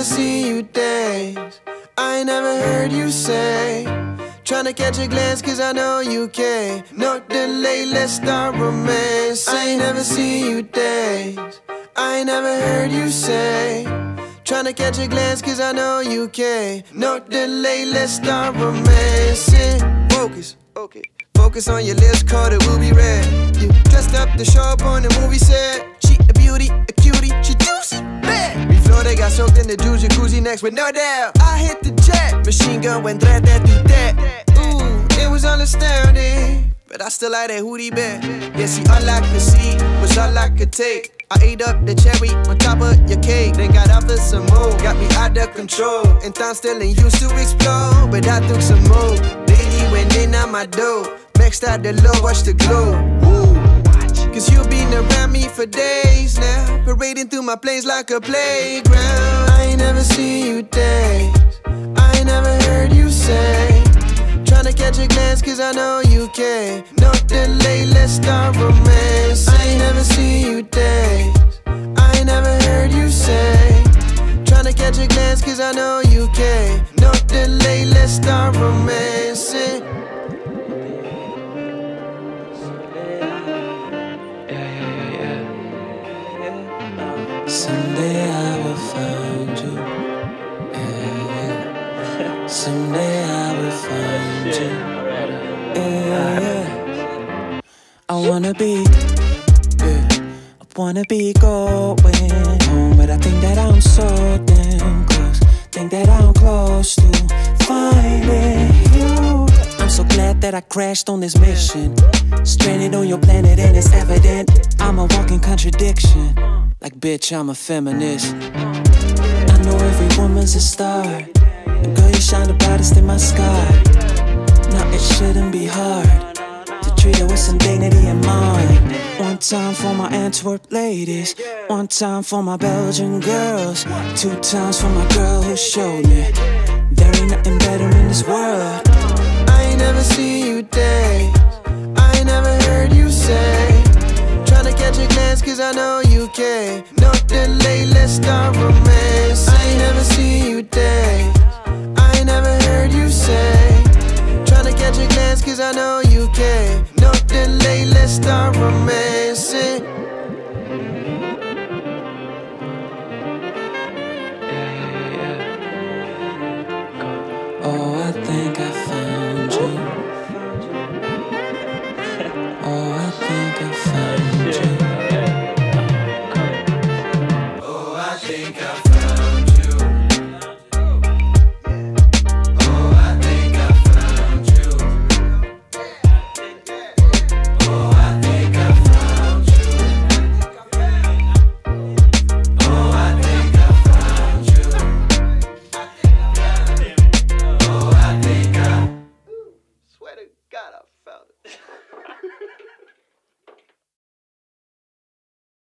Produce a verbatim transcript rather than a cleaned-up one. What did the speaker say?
never seen you dance. I ain't never heard you say. Tryna catch a glance cause I know you can. No delay, let's start romance. I ain't never seen you dance. I ain't never heard you say. Tryna catch a glance cause I know you can. No delay, let's start romancing. Focus, okay. Focus on your lips, call it ruby red. You dressed up to show up on the movie set. She a beauty, a cutie, she juicy, bad. We Florida got soaked in the juice jacuzzi next with no doubt. I hit the jet, machine gun went right that through that. Ooh, it was understanding, but I still like that hootie bed. Yeah, see, all I could see was all I could take. I ate up the cherry on top of your cake, then got out for some more. Got me out of control, and time still ain't used to explode, but I took some more. Lady went in on my door, maxed out the low, watch the glow. Woo. Cause you been around me for days now, parading through my planes like a playground. I ain't never seen you dance, I ain't never heard you say. Tryna catch a glance cause I know you can. No delay, let's start romance. I ain't never seen you dance, I ain't never heard you say. Tryna catch a glance cause I know you can. No delay, let's start romancing. Someday I will find you. Yeah, yeah. Someday I will find you. Yeah, yeah. I wanna be, yeah. I wanna be going home, but I think that I'm so damn close. Think that I'm close to finding you. I'm so glad that I crashed on this mission. Stranded on your planet and it's evident I'm a walking contradiction. Like, bitch, I'm a feminist. I know every woman's a star, and girl, you shine the brightest in my sky. Now it shouldn't be hard to treat her with some dignity in mind. One time for my Antwerp ladies, one time for my Belgian girls, two times for my girl who showed me there ain't nothing better in this world. I ain't never seen you dance, I ain't never heard you say. Tryna catch a glance cause I know you can. No delay, let's start romance. I ain't never seen you dance, I ain't never heard you say. Tryna catch a glance cause I know you can. No delay, let's start romancing. Oh, I think I